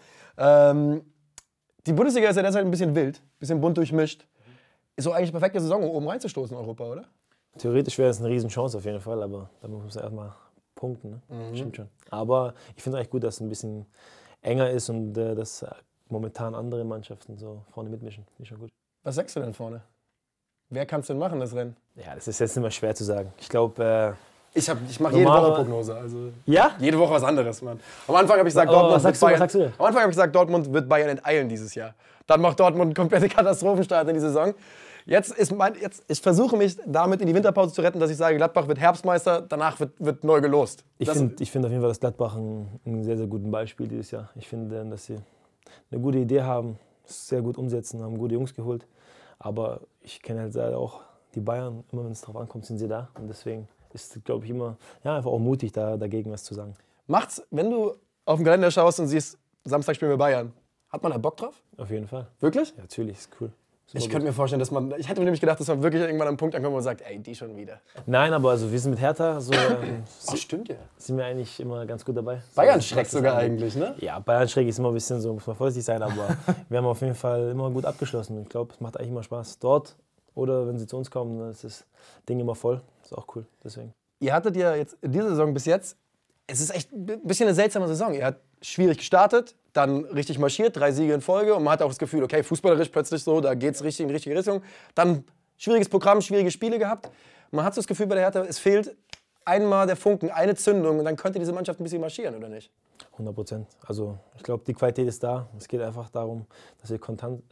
Die Bundesliga ist ja derzeit ein bisschen wild, ein bisschen bunt durchmischt. Ist so eigentlich eine perfekte Saison, um oben reinzustoßen in Europa, oder? Theoretisch wäre es eine Riesenchance auf jeden Fall, aber da muss man erstmal punkten. Ne? Stimmt schon. Aber ich finde es eigentlich gut, dass es ein bisschen enger ist und dass momentan andere Mannschaften so vorne mitmischen. Finde ich schon gut. Was sagst du denn vorne? Wer kann es denn machen, das Rennen? Ja, das ist jetzt immer schwer zu sagen. Ich glaube, Ich mache jede Normaler- Woche Prognose. Also ja? jede Woche was anderes, Mann. Am Anfang habe ich gesagt, Oh, Dortmund was sagst wird du, was Bayern. sagst du? Am Anfang habe ich gesagt, Dortmund wird Bayern enteilen dieses Jahr. Dann macht Dortmund einen kompletten Katastrophenstart in die Saison. Jetzt ich versuche mich damit in die Winterpause zu retten, dass ich sage, Gladbach wird Herbstmeister, danach wird neu gelost. Ich finde auf jeden Fall, dass Gladbach ein sehr, sehr gutes Beispiel dieses Jahr. Ich finde, dass sie eine gute Idee haben, es sehr gut umsetzen, haben gute Jungs geholt. Aber ich kenne halt leider auch die Bayern, immer wenn es darauf ankommt, sind sie da. Und deswegen ist es, glaube ich, immer einfach auch mutig, dagegen was zu sagen. Macht's, wenn du auf den Kalender schaust und siehst, Samstag spielen wir Bayern, hat man da Bock drauf? Auf jeden Fall. Wirklich? Ja, natürlich, ist cool. Ich könnte mir vorstellen, ich hätte mir nämlich gedacht, dass man wirklich irgendwann an einen Punkt ankommt und sagt, ey, die schon wieder. Nein, aber also wir sind mit Hertha so, Oh, stimmt ja. sind wir eigentlich immer ganz gut dabei. Bayern So, schreckt was das sogar angeht. eigentlich, ne? Ja, Bayern schräg ist immer ein bisschen so, muss man vorsichtig sein, aber wir haben auf jeden Fall immer gut abgeschlossen. Ich glaube, es macht eigentlich immer Spaß. Dort oder wenn sie zu uns kommen, dann ist das Ding immer voll. Ist auch cool, deswegen. Ihr hattet ja jetzt in dieser Saison bis jetzt, es ist echt ein bisschen eine seltsame Saison. Ihr habt schwierig gestartet, dann richtig marschiert, 3 Siege in Folge und man hat auch das Gefühl, okay, fußballerisch plötzlich so, da geht es richtig in die richtige Richtung. Dann schwieriges Programm, schwierige Spiele gehabt. Man hat so das Gefühl bei der Hertha, es fehlt einmal der Funken, eine Zündung und dann könnte diese Mannschaft ein bisschen marschieren, oder nicht? 100%. Also ich glaube, die Qualität ist da. Es geht einfach darum, dass wir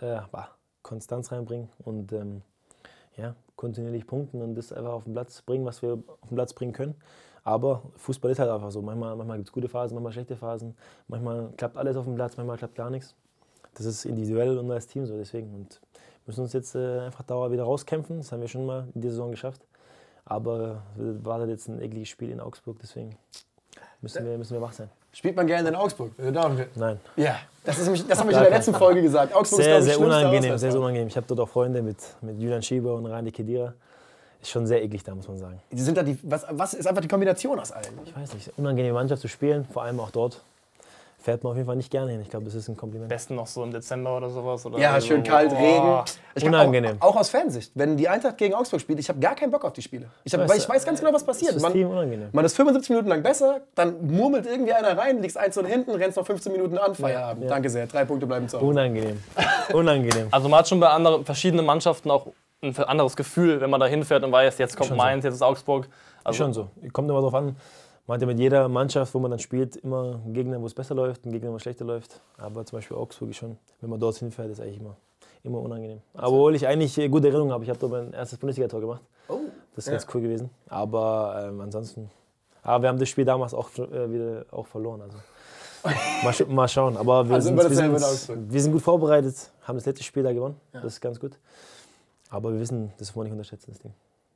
Konstanz reinbringen und kontinuierlich punkten und das einfach auf den Platz bringen, was wir auf den Platz bringen können. Aber Fußball ist halt einfach so. Manchmal gibt es gute Phasen, manchmal schlechte Phasen. Manchmal klappt alles auf dem Platz, manchmal klappt gar nichts. Das ist individuell und als Team so. Deswegen. Und müssen uns jetzt einfach dauernd wieder rauskämpfen. Das haben wir schon mal in dieser Saison geschafft. Aber wartet jetzt ein ekliges Spiel in Augsburg. Deswegen müssen wir wach sein. Spielt man gerne in Augsburg? Nein. Ja, das habe ich in der letzten Folge gesagt. Augsburg Sehr, ist, sehr glaube ich, unangenehm. Sehr, sehr unangenehm. Ich habe dort auch Freunde mit Julian Schieber und Rani Kedira. Ist schon sehr eklig da, muss man sagen. Die sind da was ist einfach die Kombination aus allen? Ich weiß nicht, unangenehme Mannschaft zu spielen, vor allem auch dort. Fährt man auf jeden Fall nicht gerne hin. Ich glaube, das ist ein Kompliment. Am besten noch so im Dezember oder sowas. Oder Ja, schön kalt, Regen. Unangenehm. Auch aus Fansicht. Wenn die Eintracht gegen Augsburg spielt, ich habe gar keinen Bock auf die Spiele. Weil ich weiß ganz genau, was passiert. Das System unangenehm. Man ist 75 Minuten lang besser, dann murmelt irgendwie einer rein, liegst 1 hinten, rennst noch 15 Minuten an, Feierabend. Ja. Danke sehr, 3 Punkte bleiben zu Hause. Unangenehm. Unangenehm. Also man hat schon bei verschiedenen Mannschaften auch ein anderes Gefühl, wenn man da hinfährt und weiß, jetzt kommt Schon Mainz, jetzt ist Augsburg. Also Schon so. Kommt immer drauf an. Man hat ja mit jeder Mannschaft, wo man dann spielt, immer einen Gegner, wo es besser läuft, einen Gegner, wo es schlechter läuft. Aber zum Beispiel Augsburg ist schon, wenn man dort hinfährt, ist eigentlich immer unangenehm. Obwohl ich eigentlich gute Erinnerungen habe. Ich habe dort mein erstes Bundesliga-Tor gemacht. Oh. Das ist ganz cool gewesen. Aber ansonsten. Aber wir haben das Spiel damals auch wieder verloren. Also. Mal schauen. Aber wir, Also wir sind gut vorbereitet, haben das letzte Spiel da gewonnen. Ja. Das ist ganz gut. Aber wir wissen, das wollen wir nicht unterschätzen, das Ding.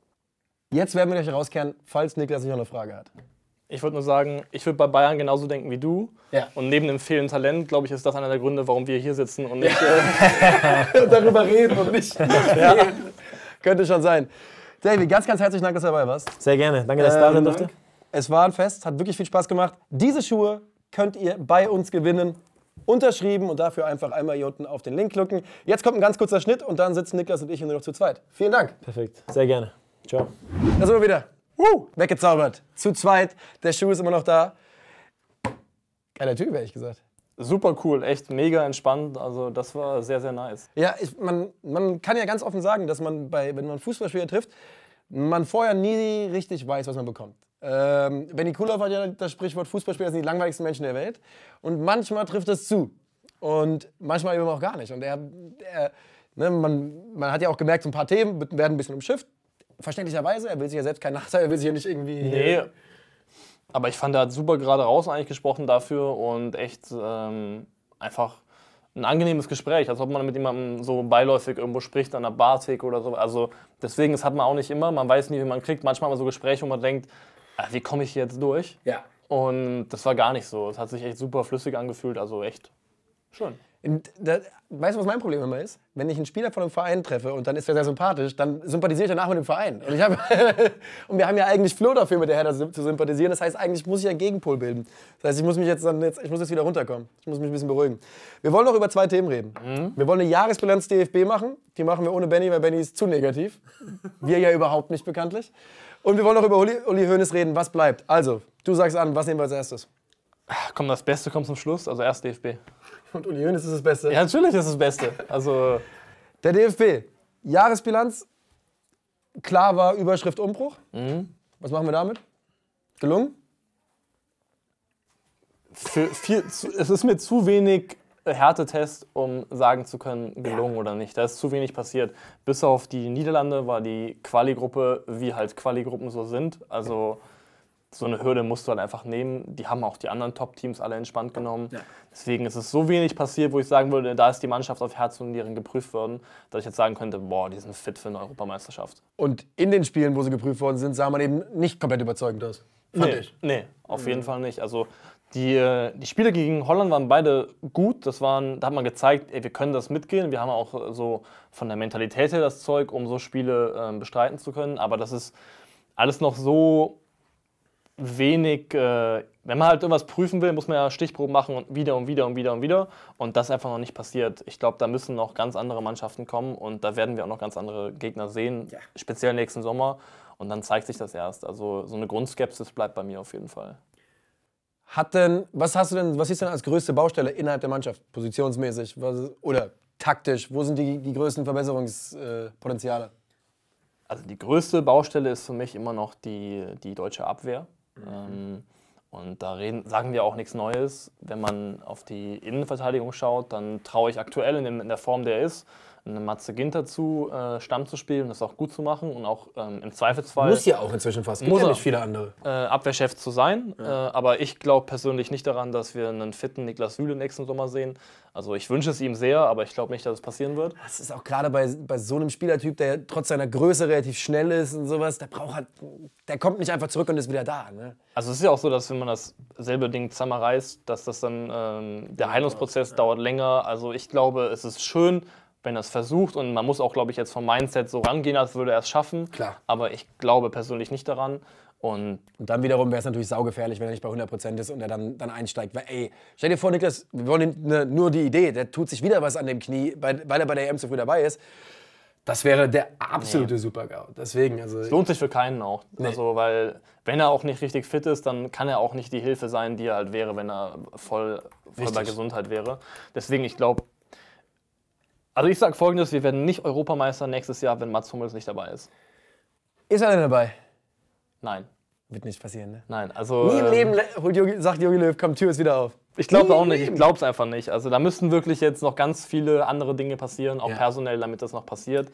Jetzt werden wir euch herauskehren, falls Niklas sich noch eine Frage hat. Ich würde nur sagen, ich würde bei Bayern genauso denken wie du. Ja. Und neben dem fehlenden Talent, glaube ich, ist das einer der Gründe, warum wir hier sitzen und nicht. Darüber reden und nicht. Könnte schon sein. Davy, ganz, ganz herzlichen Dank, dass du dabei warst. Sehr gerne. Danke, dass ich da sein durfte. Es war ein Fest, hat wirklich viel Spaß gemacht. Diese Schuhe könnt ihr bei uns gewinnen. Unterschrieben und dafür einfach einmal hier unten auf den Link klicken. Jetzt kommt ein ganz kurzer Schnitt und dann sitzen Niklas und ich nur noch zu zweit. Vielen Dank. Perfekt. Sehr gerne. Ciao. Da sind wir wieder. Weggezaubert. Zu zweit. Der Schuh ist immer noch da. Geiler Typ, ehrlich gesagt. Super cool, echt mega entspannt. Also das war sehr, sehr nice. Ja, man kann ja ganz offen sagen, dass man wenn man Fußballspieler trifft, man vorher nie richtig weiß, was man bekommt. Benny Kulow hat ja das Sprichwort, Fußballspieler sind die langweiligsten Menschen der Welt. Und manchmal trifft das zu. Und manchmal eben auch gar nicht. Und man hat ja auch gemerkt, so ein paar Themen werden ein bisschen umschifft. verständlicherweise, er will sich ja selbst keinen Nachteil, er will sich ja nicht irgendwie... Nee, aber ich fand, er hat super gerade raus eigentlich gesprochen dafür und echt einfach ein angenehmes Gespräch, als ob man mit jemandem so beiläufig irgendwo spricht, an der Bartheke oder so. Also deswegen, das hat man auch nicht immer, man weiß nie, wie man kriegt. Manchmal hat man so Gespräche, wo man denkt, wie komme ich hier jetzt durch? Ja. Und das war gar nicht so. Es hat sich echt super flüssig angefühlt, also echt schön. Weißt du, was mein Problem immer ist? Wenn ich einen Spieler von einem Verein treffe und dann ist er sehr sympathisch, dann sympathisiere ich danach mit dem Verein. Und, und wir haben ja eigentlich Flo dafür, mit der Hertha zu sympathisieren. Das heißt, eigentlich muss ich ja Gegenpol bilden. Das heißt, ich muss jetzt wieder runterkommen. Ich muss mich ein bisschen beruhigen. Wir wollen noch über 2 Themen reden. Wir wollen eine Jahresbilanz DFB machen. Die machen wir ohne Benny, weil Benny ist zu negativ. Wir ja überhaupt nicht bekanntlich. Und wir wollen noch über Uli Hoeneß reden. Was bleibt? Also, du sagst an, was nehmen wir als erstes? Komm, das Beste kommt zum Schluss, also erst DFB. Und Uli Hoeneß ist das Beste? Ja, natürlich ist es das Beste. Also der DFB, Jahresbilanz, klar war Überschrift Umbruch. Was machen wir damit? Gelungen? Es ist mir zu wenig Härtetest, um sagen zu können, gelungen oder nicht. Da ist zu wenig passiert. Bis auf die Niederlande war die Quali-Gruppe, wie halt Quali-Gruppen so sind. Also so eine Hürde musst du halt einfach nehmen. Die haben auch die anderen Top-Teams alle entspannt genommen. Ja. Deswegen ist es so wenig passiert, wo ich sagen würde, da ist die Mannschaft auf Herz und Nieren geprüft worden, dass ich jetzt sagen könnte, boah, die sind fit für eine Europameisterschaft. Und in den Spielen, wo sie geprüft worden sind, sah man eben nicht komplett überzeugend aus. Nee, auf jeden Fall nicht. Also die Spiele gegen Holland waren beide gut. Da hat man gezeigt, ey, wir können das mitgehen. Wir haben auch so von der Mentalität her das Zeug, um so Spiele bestreiten zu können. Aber das ist alles noch so wenig, wenn man halt irgendwas prüfen will, muss man ja Stichproben machen und wieder und wieder und wieder und wieder. Und das ist einfach noch nicht passiert. Ich glaube, da müssen noch ganz andere Mannschaften kommen und da werden wir auch noch ganz andere Gegner sehen, speziell nächsten Sommer. Und dann zeigt sich das erst. Also so eine Grundskepsis bleibt bei mir auf jeden Fall. Was siehst du denn als größte Baustelle innerhalb der Mannschaft, positionsmäßig oder taktisch? Wo sind die größten Verbesserungspotenziale? Also die größte Baustelle ist für mich immer noch die deutsche Abwehr. Und da sagen wir auch nichts Neues. Wenn man auf die Innenverteidigung schaut, dann traue ich aktuell in der Form, der ist, einem Matze Ginter zu, Stamm zu spielen, das auch gut zu machen und auch im Zweifelsfall... Muss ja auch inzwischen fast, gibt ja nicht viele andere. Abwehrchef zu sein. Aber ich glaube persönlich nicht daran, dass wir einen fitten Niklas Süle nächsten Sommer sehen. Also ich wünsche es ihm sehr, aber ich glaube nicht, dass es passieren wird. Das ist auch gerade bei so einem Spielertyp, der trotz seiner Größe relativ schnell ist und sowas, der kommt nicht einfach zurück und ist wieder da. Ne? Also es ist ja auch so, dass wenn man dasselbe Ding zusammenreißt, dass das dann der Heilungsprozess dauert länger. Also ich glaube, es ist schön, wenn er es versucht und man muss auch, glaube ich, jetzt vom Mindset so rangehen, als würde er es schaffen. Klar. Aber ich glaube persönlich nicht daran. Und dann wiederum wäre es natürlich saugefährlich, wenn er nicht bei 100% ist und er dann einsteigt. Weil, ey, stell dir vor, Niklas, wir wollen nur die Idee, der tut sich wieder was an dem Knie, weil er bei der EM zu früh dabei ist. Das wäre der absolute Super-GAU. Deswegen, also... Es lohnt sich für keinen auch. Nee. Also, weil, wenn er auch nicht richtig fit ist, dann kann er auch nicht die Hilfe sein, die er halt wäre, wenn er voll bei Gesundheit wäre. Deswegen, ich glaube... Also ich sage Folgendes, wir werden nicht Europameister nächstes Jahr, wenn Mats Hummels nicht dabei ist. Ist er denn dabei? Nein. Wird nicht passieren, ne? Nein, also... Nie im Leben sagt Jogi Löw, komm, Tür ist wieder auf. Ich glaube auch nicht, ich glaube es einfach nicht. Also da müssen wirklich jetzt noch ganz viele andere Dinge passieren, auch personell, damit das noch passiert.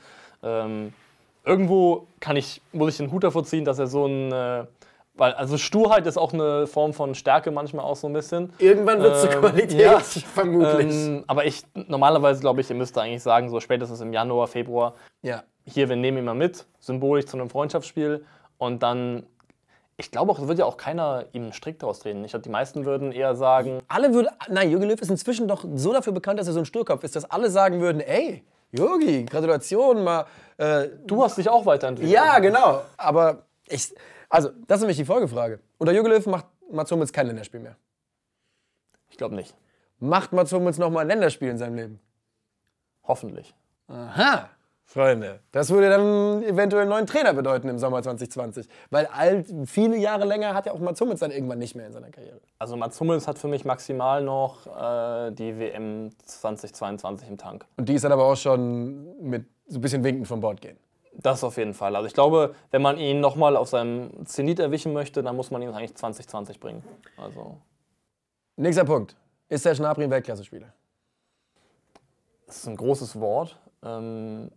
Irgendwo muss ich den Hut davor ziehen, dass er so ein... Also Sturheit ist auch eine Form von Stärke manchmal auch so ein bisschen. Irgendwann wird es zur Qualität, vermutlich. Aber normalerweise glaube ich, ihr müsst eigentlich sagen, so spätestens im Januar, Februar, hier, wir nehmen ihn mal mit, symbolisch zu einem Freundschaftsspiel. Und dann, ich glaube auch, es wird ja auch keiner ihm einen Strick daraus drehen. Ich glaube, die meisten würden eher sagen... Jogi Löw ist inzwischen doch so dafür bekannt, dass er so ein Sturkopf ist, dass alle sagen würden, ey, Jogi, Gratulation, mal... Du hast dich auch weiterentwickelt. Ja, genau. Aber das ist nämlich die Folgefrage. Unter Jogi Löw macht Mats Hummels kein Länderspiel mehr. Ich glaube nicht. Macht Mats Hummels nochmal ein Länderspiel in seinem Leben? Hoffentlich. Aha, Freunde. Das würde dann eventuell einen neuen Trainer bedeuten im Sommer 2020. Weil viele Jahre länger hat ja auch Mats Hummels dann irgendwann nicht mehr in seiner Karriere. Also Mats Hummels hat für mich maximal noch die WM 2022 im Tank. Und die ist dann aber auch schon mit so ein bisschen Winken vom Bord gehen. Das auf jeden Fall. Also ich glaube, wenn man ihn nochmal auf seinem Zenit erwischen möchte, dann muss man ihn eigentlich 2020 bringen. Also. Nächster Punkt. Ist der Schnabri ein Weltklasse-Spieler? Das ist ein großes Wort.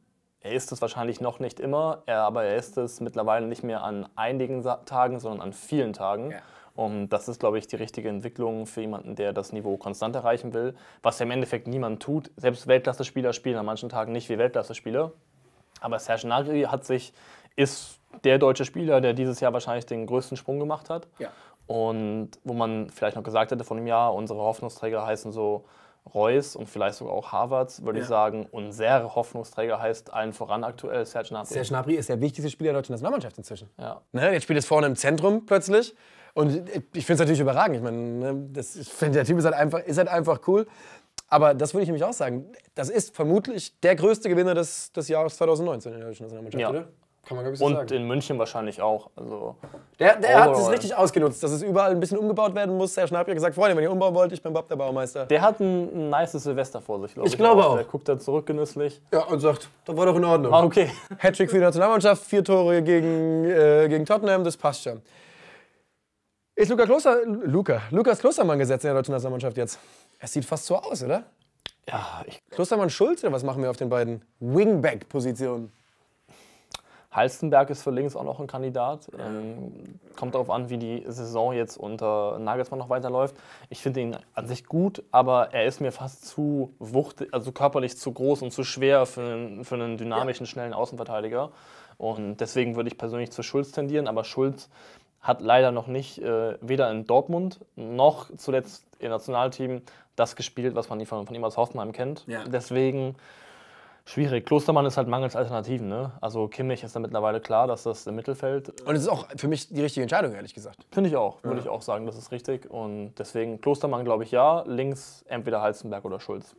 Er ist es wahrscheinlich noch nicht immer, aber er ist es mittlerweile nicht mehr an einigen Tagen, sondern an vielen Tagen. Ja. Und das ist, glaube ich, die richtige Entwicklung für jemanden, der das Niveau konstant erreichen will. Was ja im Endeffekt niemand tut. Selbst Weltklasse-Spieler spielen an manchen Tagen nicht wie Weltklasse-Spieler. Aber Serge Gnabry ist der deutsche Spieler, der dieses Jahr wahrscheinlich den größten Sprung gemacht hat. Ja. Und wo man vielleicht noch gesagt hätte von einem Jahr, unsere Hoffnungsträger heißen so Reus und vielleicht sogar auch Havertz, würde ich sagen. Unser Hoffnungsträger heißt allen voran aktuell Serge Gnabry. Serge Gnabry ist der wichtigste Spieler der deutschen Nationalmannschaft inzwischen. Ja. Ne, jetzt spielt es vorne im Zentrum plötzlich. Und ich finde es natürlich überragend. Ich meine, ne, ich finde, der Typ ist halt einfach cool. Aber das würde ich nämlich auch sagen. Das ist vermutlich der größte Gewinner des Jahres 2019 in der deutschen Nationalmannschaft, Ja. oder? Kann man, glaube ich, so Und sagen. in München wahrscheinlich auch. Also Der hat es overall. richtig ausgenutzt, dass es überall ein bisschen umgebaut werden muss. Serge Gnabry hat gesagt, Freunde, wenn ihr umbauen wollt, ich bin Bob der Baumeister. Der hat ein nices Silvester vor sich, glaube ich. Ich glaube auch. Der guckt da zurück genüsslich. Ja, und sagt, das war doch in Ordnung. Ah, okay. Hattrick für die Nationalmannschaft, 4 Tore gegen Tottenham, das passt schon. Ist Lukas Klostermann gesetzt in der deutschen Nationalmannschaft jetzt? Es sieht fast so aus, oder? Ja, Klostermann Schulz, oder was machen wir auf den beiden Wingback-Positionen? Halstenberg ist für links auch noch ein Kandidat. Kommt darauf an, wie die Saison jetzt unter Nagelsmann noch weiterläuft. Ich finde ihn an sich gut, aber er ist mir fast zu also körperlich zu groß und zu schwer für einen dynamischen, schnellen Außenverteidiger. Und deswegen würde ich persönlich zu Schulz tendieren. Aber Schulz hat leider noch nicht, weder in Dortmund noch zuletzt im Nationalteam, das gespielt, was man von ihm aus Hoffenheim kennt. Ja. Deswegen schwierig. Klostermann ist halt mangels Alternativen. Ne? Also Kimmich ist da mittlerweile klar, dass das im Mittelfeld. Und es ist auch für mich die richtige Entscheidung, ehrlich gesagt. Finde ich auch. Würde ich auch sagen, das ist richtig. Und deswegen Klostermann, glaube ich, ja. Links entweder Halstenberg oder Schulz.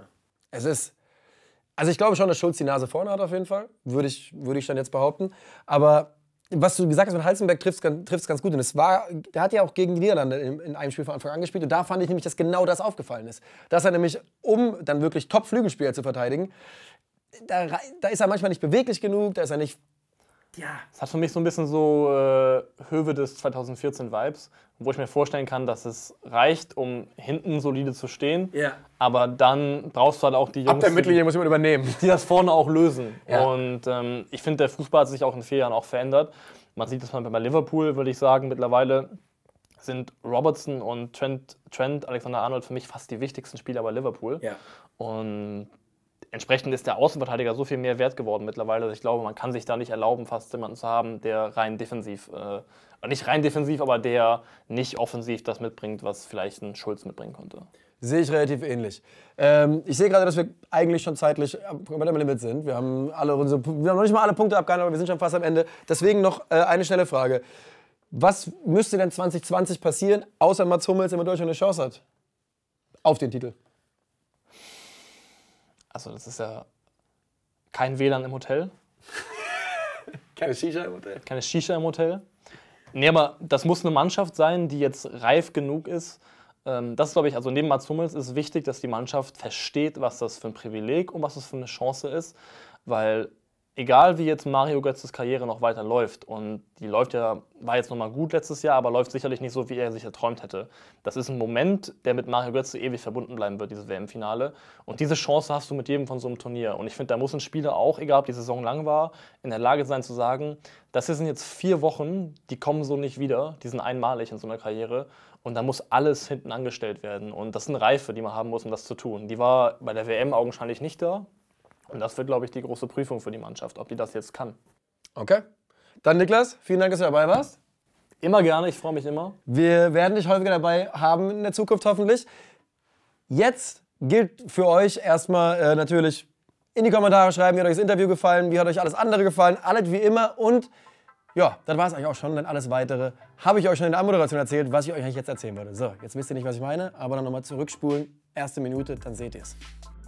Also ich glaube schon, dass Schulz die Nase vorne hat auf jeden Fall. Würde ich dann jetzt behaupten. Aber was du gesagt hast mit Halstenberg trifft ganz gut. Und der hat ja auch gegen die Niederlande in einem Spiel von Anfang an gespielt. Und da fand ich nämlich, dass genau das aufgefallen ist. Dass er nämlich, um dann wirklich Top-Flügelspieler zu verteidigen, da ist er manchmal nicht beweglich genug, da ist er nicht. Ja. Es hat für mich so ein bisschen so Höwedes 2014-Vibes, wo ich mir vorstellen kann, dass es reicht, um hinten solide zu stehen. Ja. Aber dann brauchst du halt auch die Ab Jungs, der Mittellinie muss jemand übernehmen. die das vorne auch lösen. Ja. Und ich finde, der Fußball hat sich auch in 4 Jahren auch verändert. Man sieht das mal bei Liverpool, würde ich sagen, mittlerweile sind Robertson und Trent Alexander-Arnold für mich fast die wichtigsten Spieler bei Liverpool. Ja. Und entsprechend ist der Außenverteidiger so viel mehr wert geworden mittlerweile, dass ich glaube, man kann sich da nicht erlauben, fast jemanden zu haben, der rein defensiv, nicht rein defensiv, aber der nicht offensiv das mitbringt, was vielleicht ein Schulz mitbringen konnte. Sehe ich relativ ähnlich. Ich sehe gerade, dass wir eigentlich schon zeitlich bei dem Limit sind. Wir haben noch nicht mal alle Punkte abgehandelt, aber wir sind schon fast am Ende. Deswegen noch eine schnelle Frage. Was müsste denn 2020 passieren, außer Mats Hummels, damit Deutschland eine Chance hat? Auf den Titel. Also das ist ja kein WLAN im Hotel, Keine Shisha im Hotel. keine Shisha im Hotel. Nee, aber das muss eine Mannschaft sein, die jetzt reif genug ist. Das ist, glaube ich, also neben Mats Hummels ist wichtig, dass die Mannschaft versteht, was das für ein Privileg und was das für eine Chance ist. Weil egal wie jetzt Mario Götzes Karriere noch weiter läuft, und die war jetzt nochmal gut letztes Jahr, aber läuft sicherlich nicht so, wie er sich erträumt hätte. Das ist ein Moment, der mit Mario Götze ewig verbunden bleiben wird, dieses WM-Finale. Und diese Chance hast du mit jedem von so einem Turnier. Und ich finde, da muss ein Spieler auch, egal ob die Saison lang war, in der Lage sein zu sagen, das sind jetzt 4 Wochen, die kommen so nicht wieder, die sind einmalig in so einer Karriere. Und da muss alles hinten angestellt werden. Und das ist eine Reife, die man haben muss, um das zu tun. Die war bei der WM augenscheinlich nicht da. Und das wird, glaube ich, die große Prüfung für die Mannschaft, ob die das jetzt kann. Okay. Dann Niklas, vielen Dank, dass du dabei warst. Immer gerne, ich freue mich immer. Wir werden dich häufiger dabei haben in der Zukunft hoffentlich. Jetzt gilt für euch erstmal natürlich in die Kommentare schreiben, wie hat euch das Interview gefallen, wie hat euch alles andere gefallen, alles wie immer. Und ja, das war es eigentlich auch schon. Denn alles Weitere habe ich euch schon in der Anmoderation erzählt, was ich euch eigentlich jetzt erzählen würde. So, jetzt wisst ihr nicht, was ich meine, aber dann nochmal zurückspulen. Erste Minute, dann seht ihr es.